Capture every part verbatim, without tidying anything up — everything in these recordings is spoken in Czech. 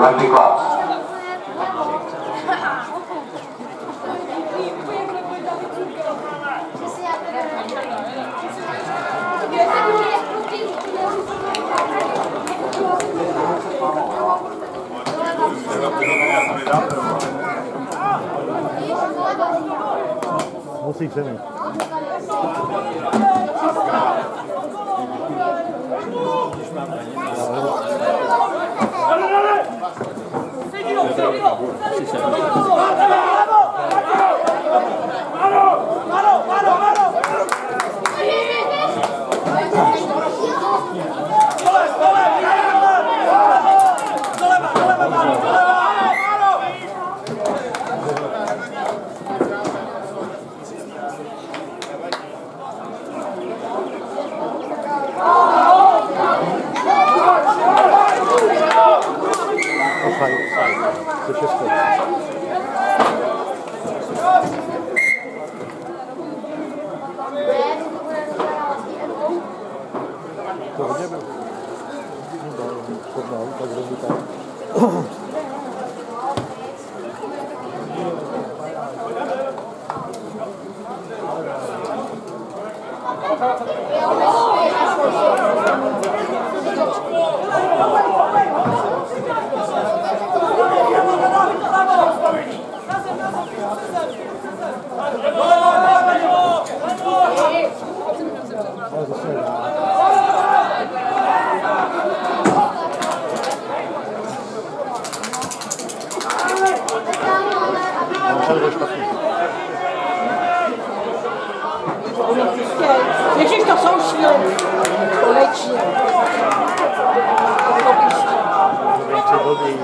Každý klas. Musí se mít. To Česko. To hodně byl. Podnal, tak rozlítá. Ježíš, to jsou šílení. To nečí. To píští.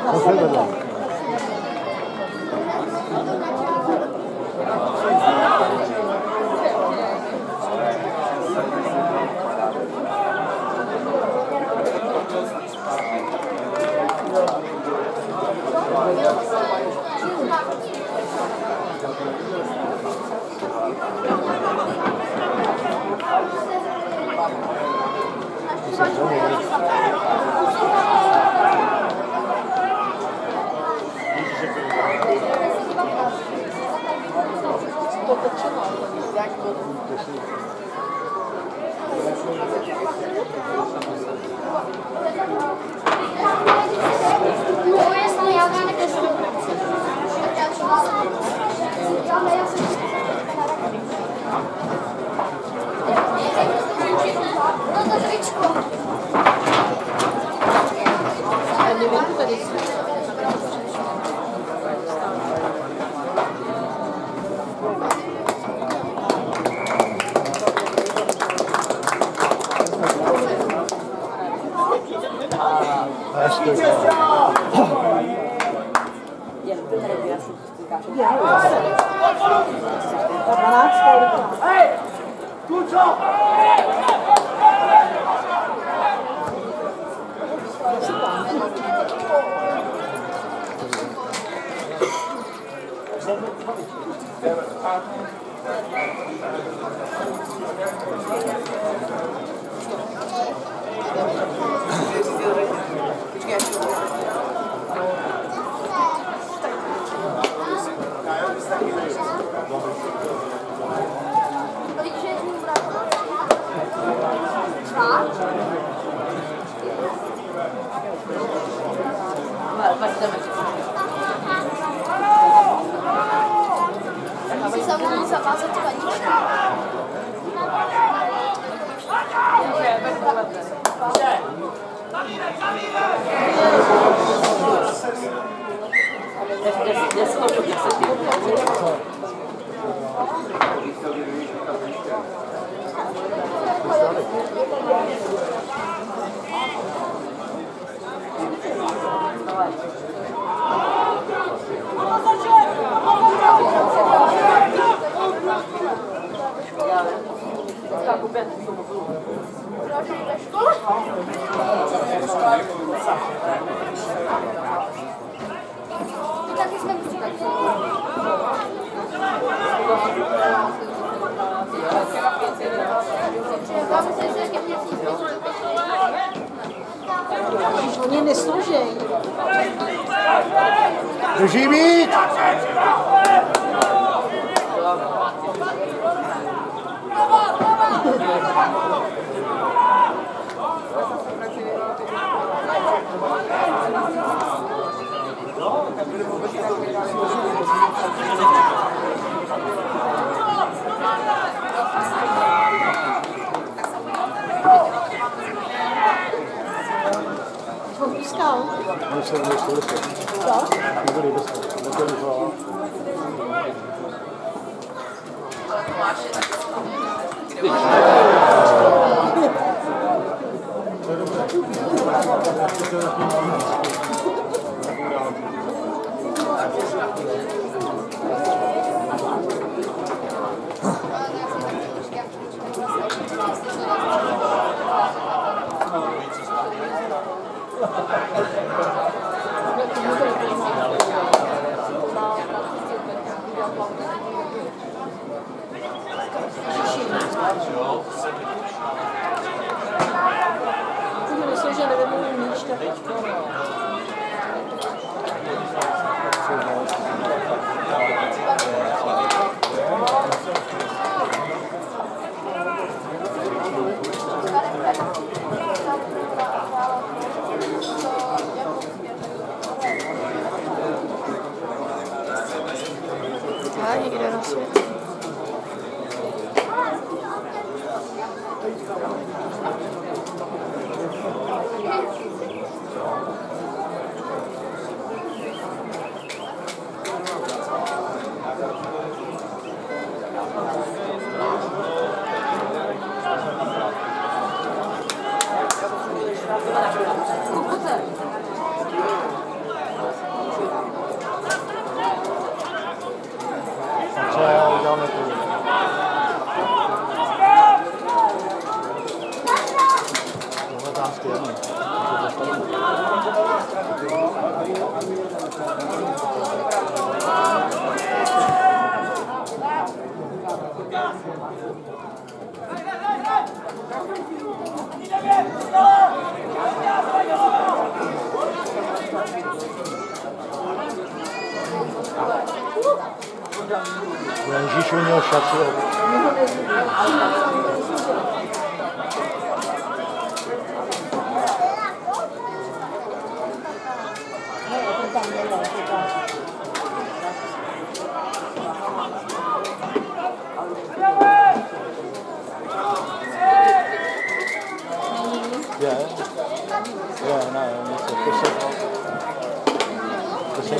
Oni nesloužejí. Drží mít! Pískal. Oni se nemysleli se. Co? Nebyli dostat. Nebyli to. Myslím, že nevím, míč tak A někde na světě. Ježíš, u něho šaci. Je, je, ne, něco, to se, to se,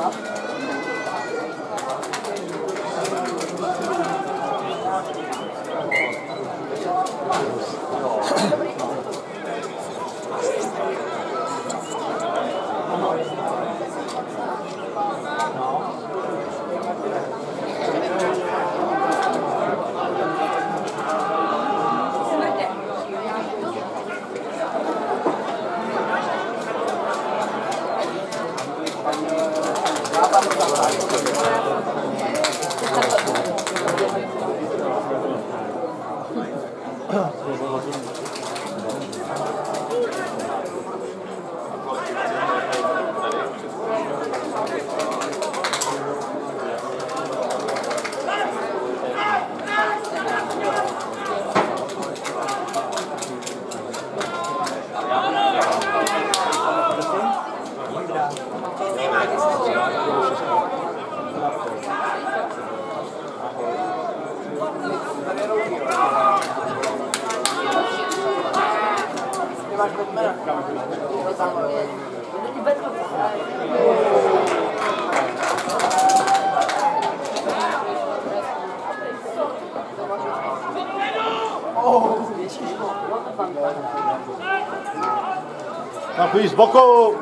Takový z boku.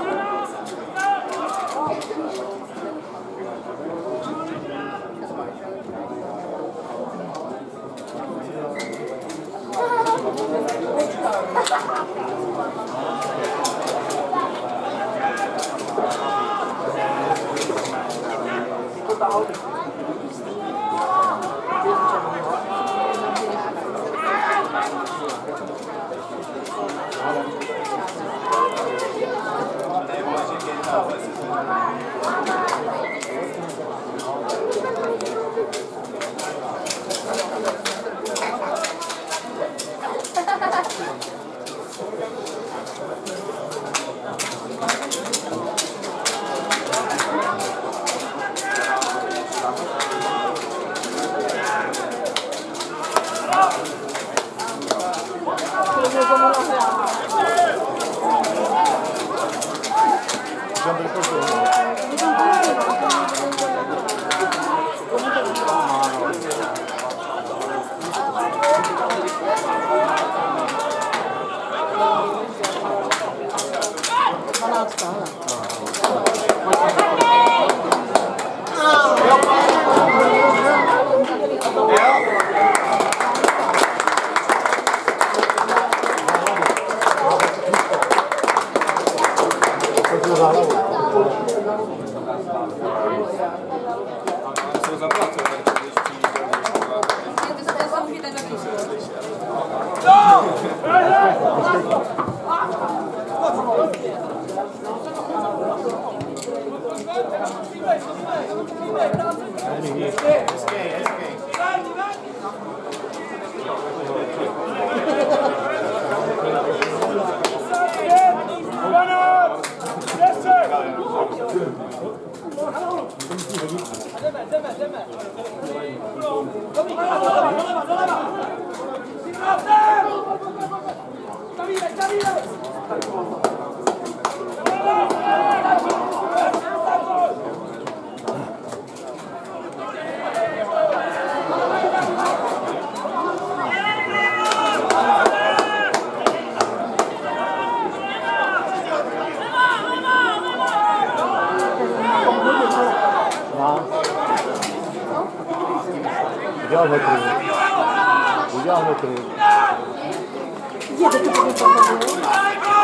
Udělal metry. Udělal metry.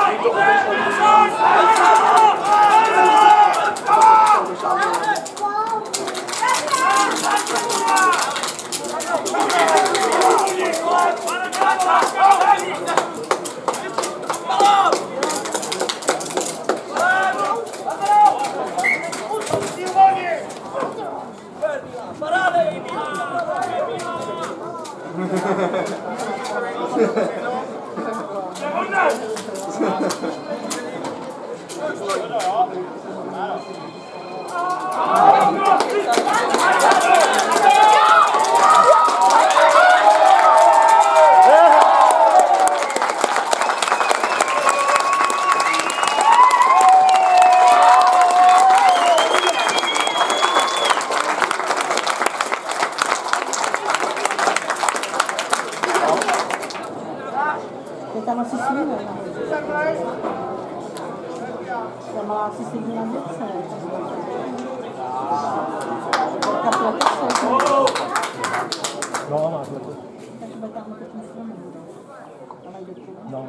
Tam asi svíme. Ta malá asi sedí na dětce. Ta pletice. No, máš letu. Tak bude tam teď myslím. Ale dětku. No.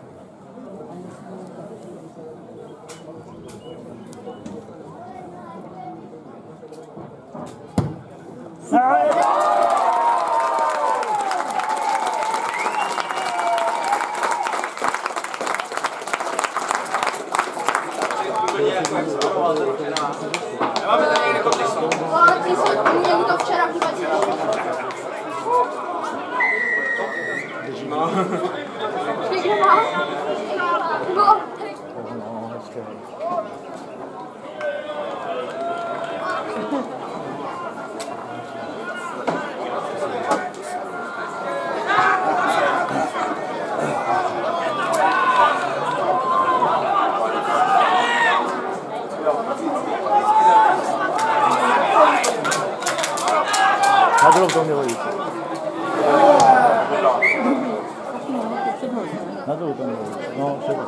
Nemáme tady někde kotlísnou. Ale ty jsi měl to včera vůbec. No. Kde má? No. No, hezké. Na druhou to mělo jít. Na druhou to mělo jít. No, přednost.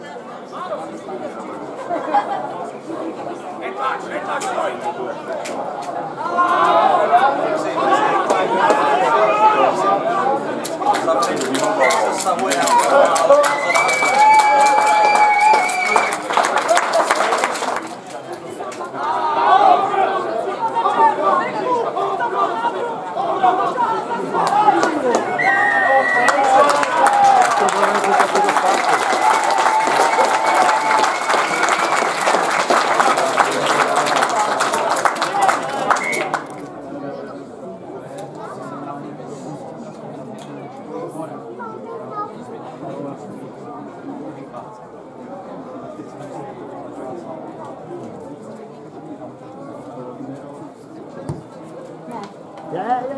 Yeah, yeah,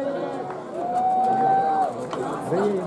yeah. Really?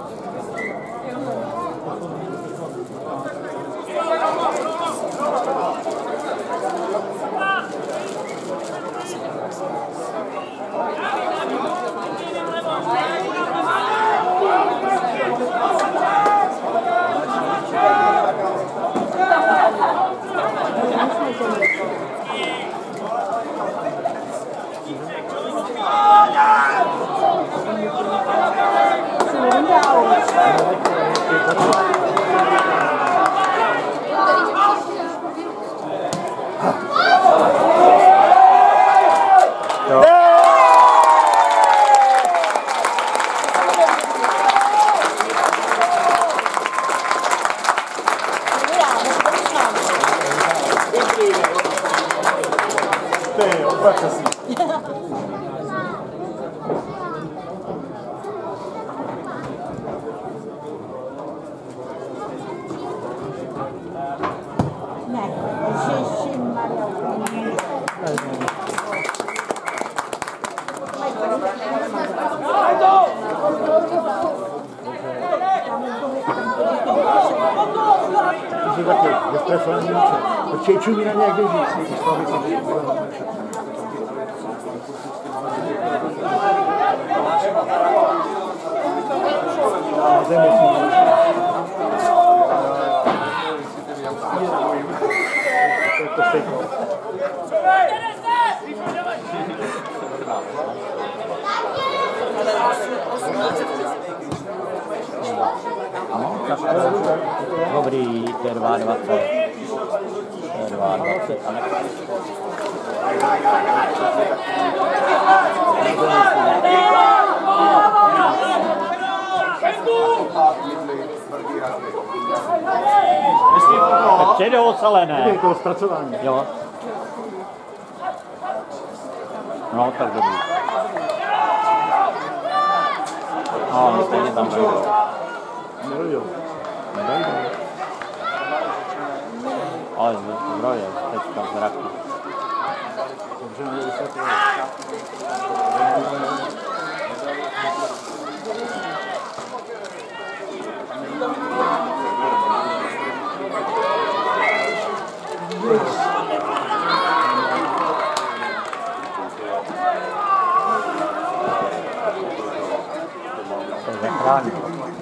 Ty, opravdu si. Ne, Ježiši Maria. Ty jsi taky bezprefilní účel. Počkej, čumí na nějak běží. To je to Dobrý, to je dvacet dva. To je dvacet dva, ale... Tak přejde ocele, ne? Je to zpracování. Jo. No, tak dobrý. No, stejně tam dojdou. Nedojdou. Nedojdou. Ale zdroje, teďka zraku. Dobře mě vysvětlil. To je zachránit.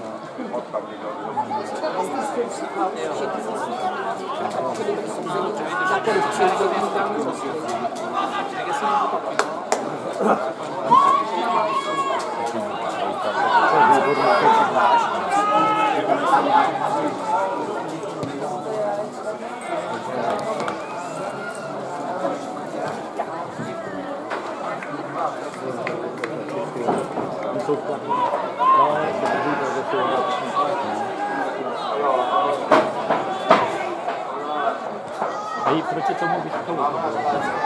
Hej, proti tomu Vítkovu to bylo.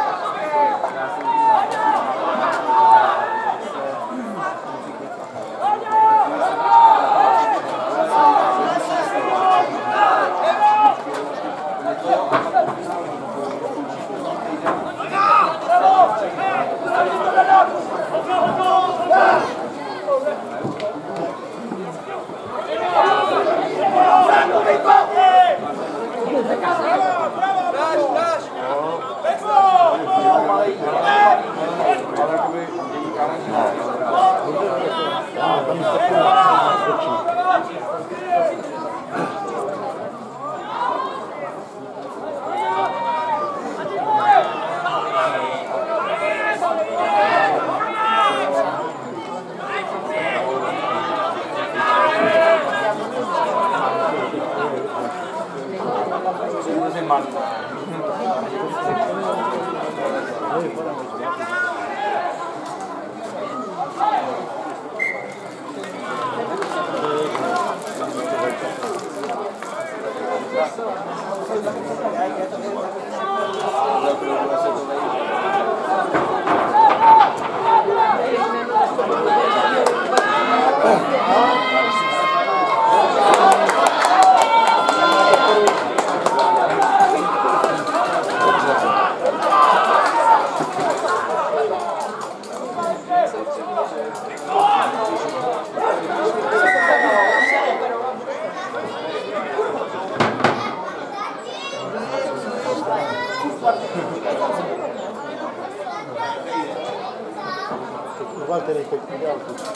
Walter è peccato.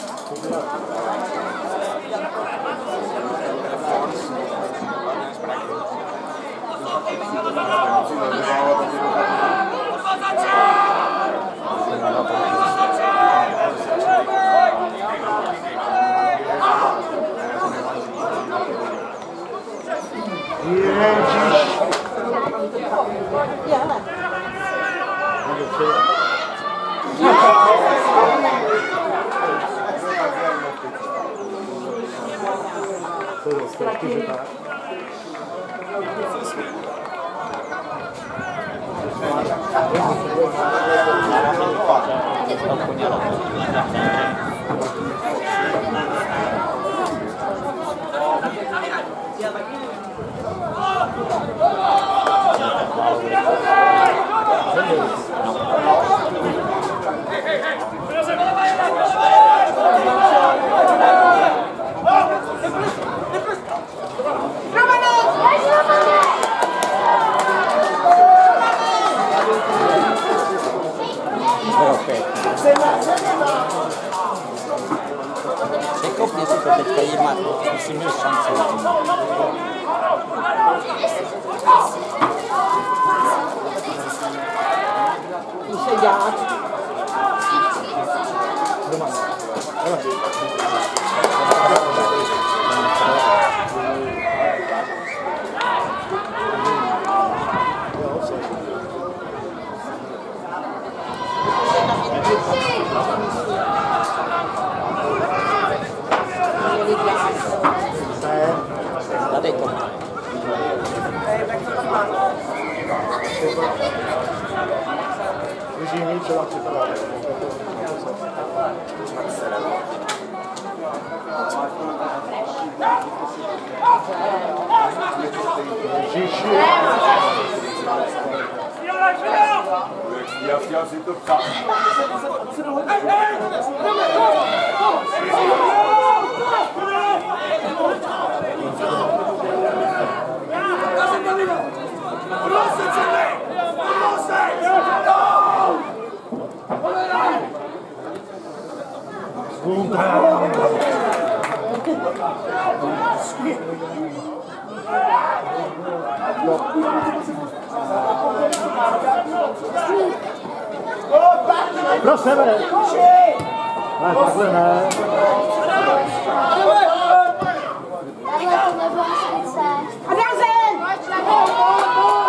Překopně si to teďka jedná, musím měl šanci. Musí dělat. Doma. Tady to. Režimy trzeba przyprawiać. Dziś Já chtěl si to psát. Pro sebe! Ne, takhle ne. Takhle to nebylo sice. A Drazen! Pojď na gol!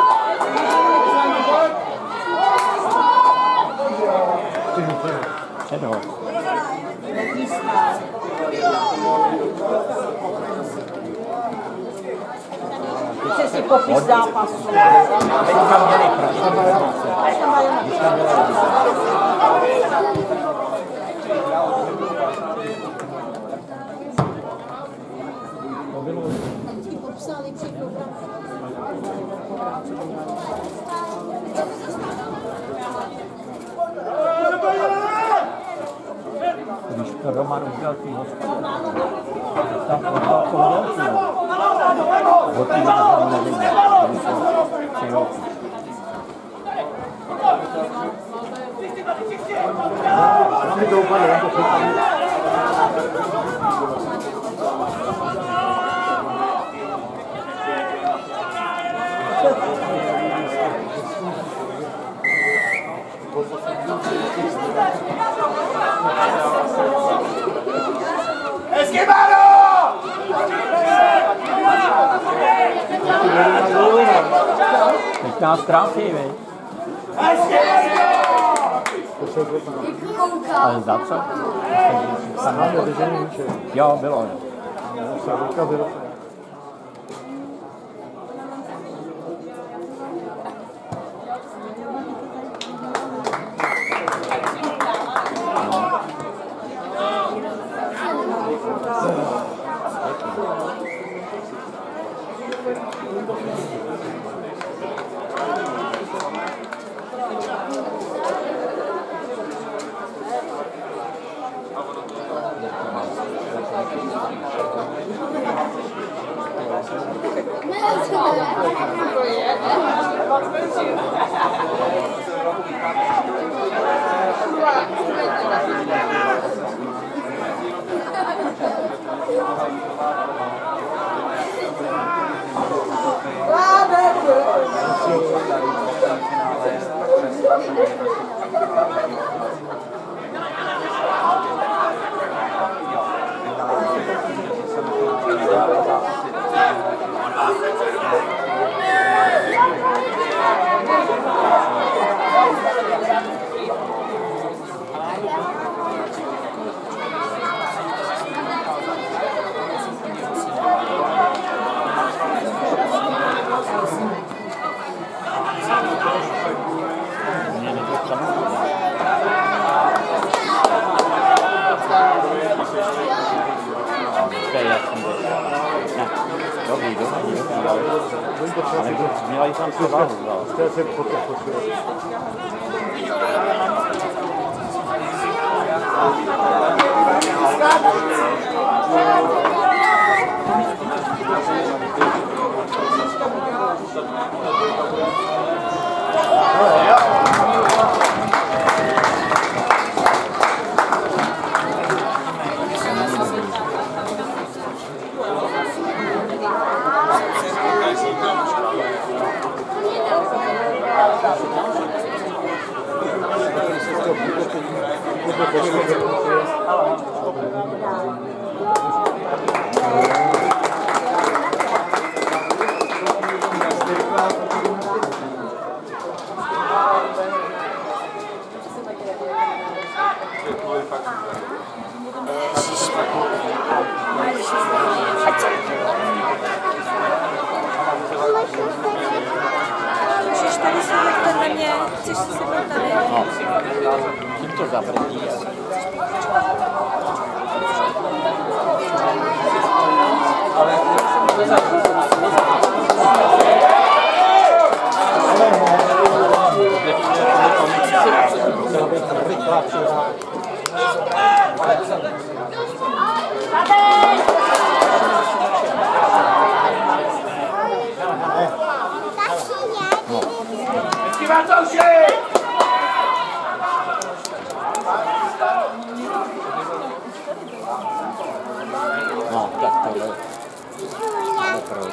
Předho. Chce si popis zápasu. Teďka měli prostě. Popsali tři programy. Když to Roman udělal ty hospodu, tam udělal to velký. Od té doby tam neviděl. To jsou tři roky. Tam mi to upadlo, jen to chytám. Esquivado! Teď nás trápí, vej. Ale za co? Tam máme držení míče. Jo, bylo, jo. Se ukazilo. Dobrý, dobrý, dobrý. Ale měla jí tam převahu. Chtěl jsem potřeba potřeba. Můžeš tady sedět podle mě, chceš si sednout tady? No, tím to zabrzdí. Ale No. No, tak tohle. Ale proč?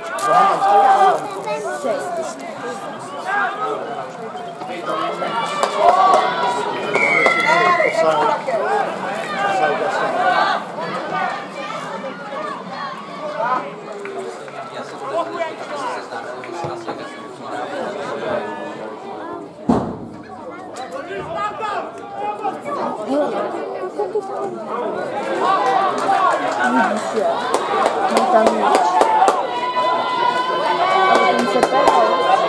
Mám tam míč. Ale ten se pere.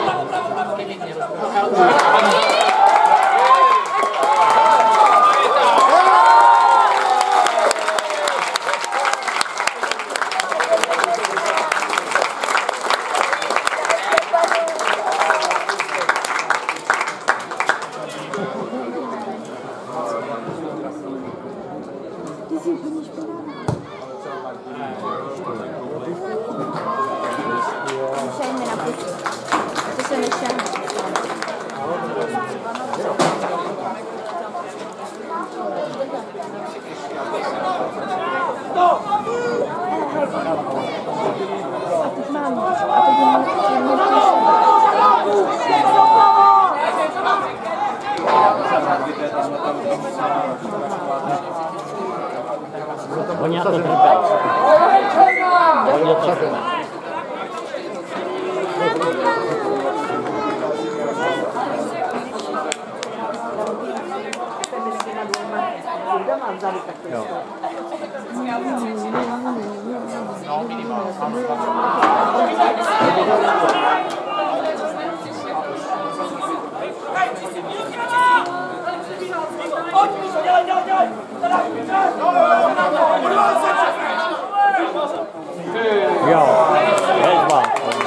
Šajme na putu. To se nešajme. A teď mám. A teď mám. Oni na to trpějí. Oni to trpějí. Jo. No, minimálně. Jo, bezva.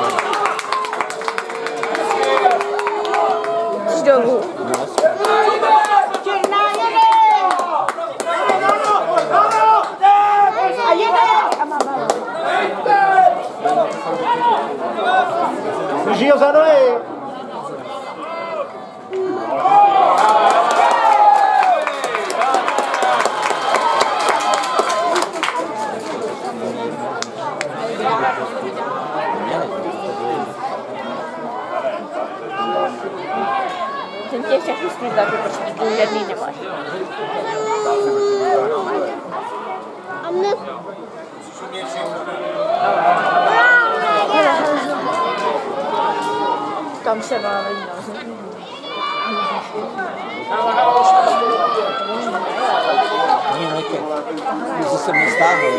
Jsi dolů. A jede! A má balon. Drží ho za nohy. Jsem tě všechny snědla, ty prštíky žádný nemáš. A mne... Tam se máme jít. Oni nechtějí. Když se mi stáhnou.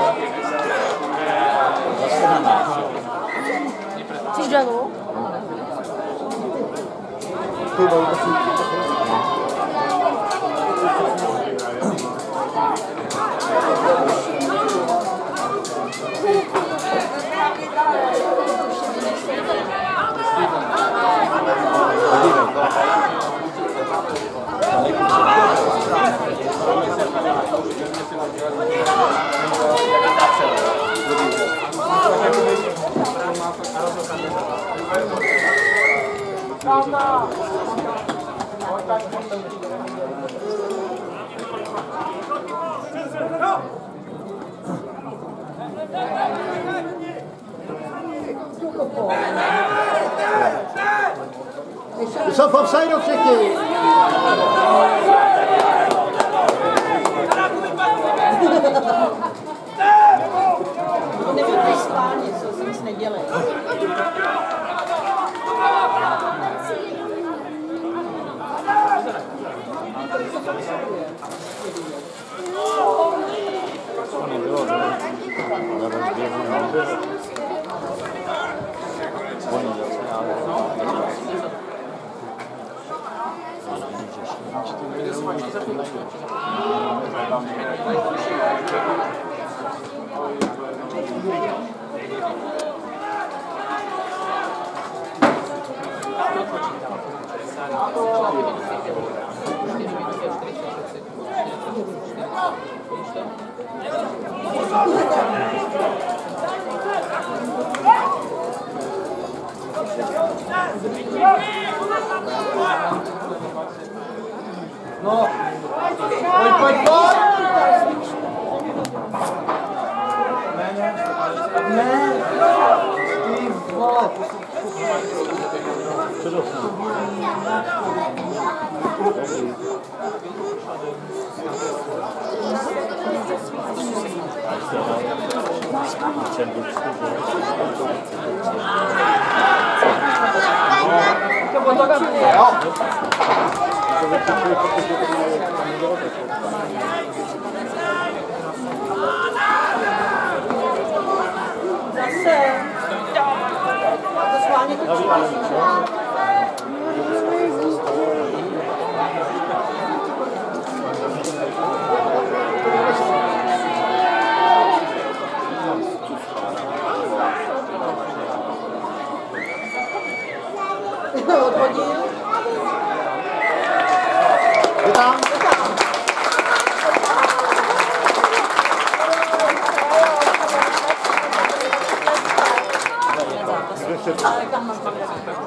Zase na nás. Jsi dolů? Jsou v offsideu všichni. Nevím, když schválně, co se nic nedělej. To nebylo dobré. Ale rozběhu nebylo. Oni zase, ale... No, pojď, pojď, pojď! Ne, ty vole, co to Zase. To schválně točí. Odhodil. Je tam? Ale tam mám to.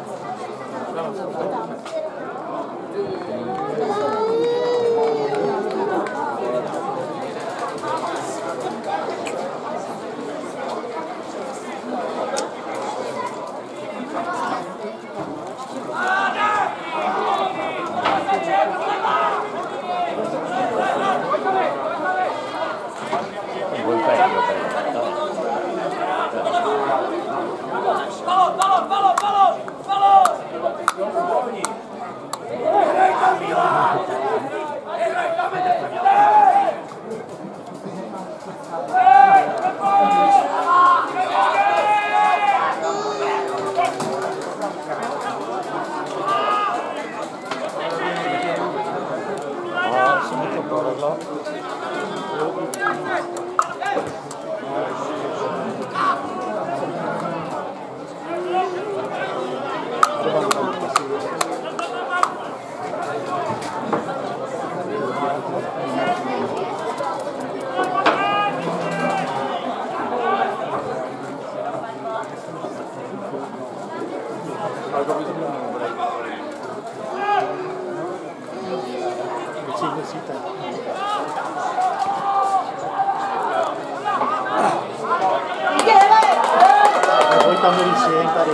Pojď tam milí si, tady.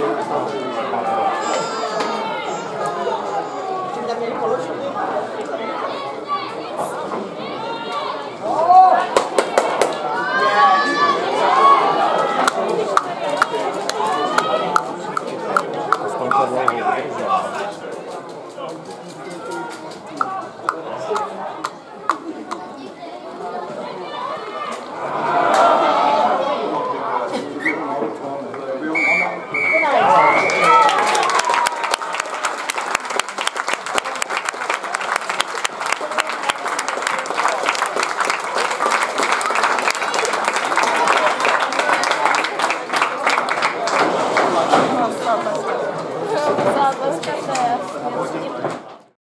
Tam měli položit. Zápaska se